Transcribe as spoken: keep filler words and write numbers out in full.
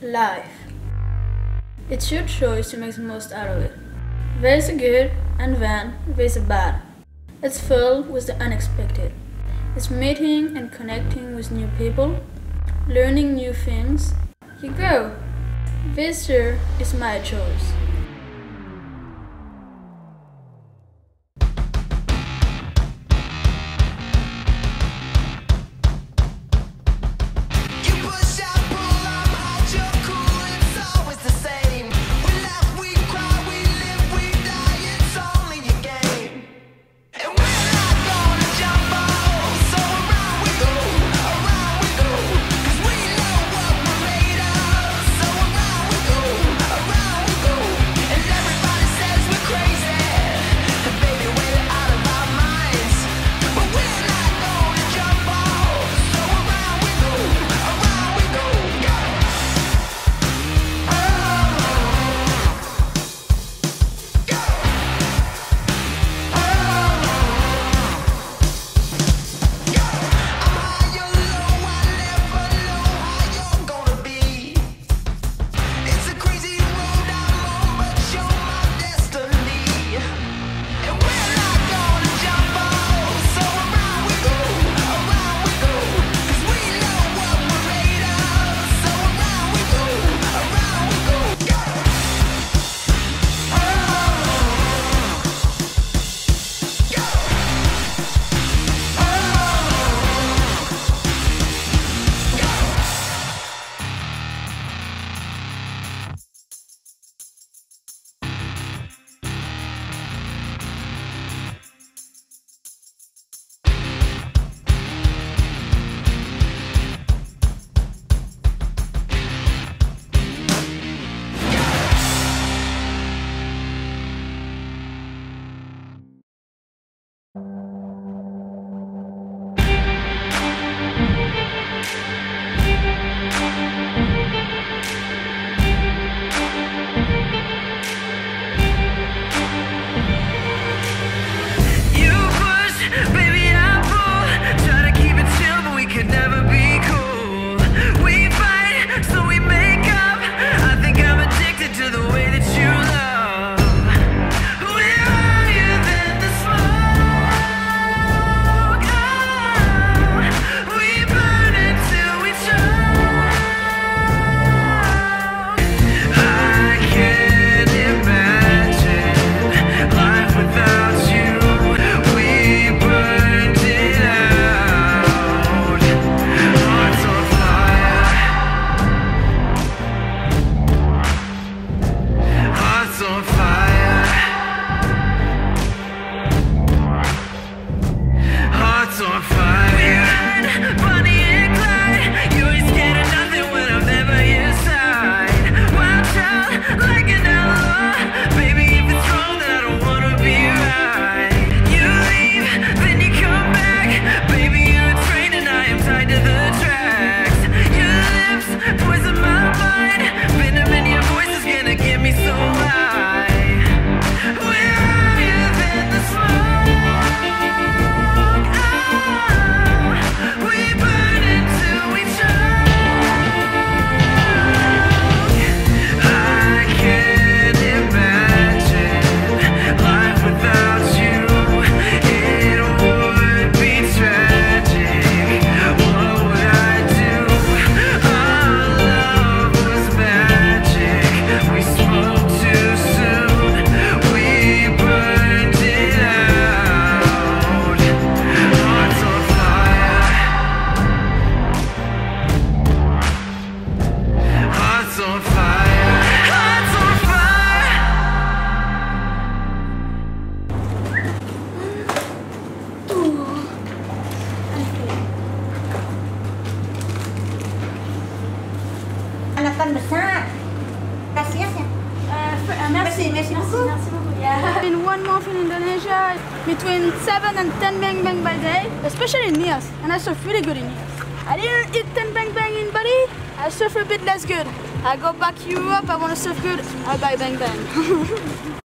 Life. It's your choice to make the most out of it. There's a good and then there's a bad. It's filled with the unexpected. It's meeting and connecting with new people, learning new things. You go. This year is my choice. Besar. Kasihan ya. Uh, merci, merci beaucoup. Merci beaucoup. Yeah. In one month in Indonesia, between seven and ten bang bang by day, especially in Nias, and I surf really good in Nias. I didn't eat ten bang bang in Bali. I surf a bit less good. I go back Europe. I want to surf good. I buy bang bang.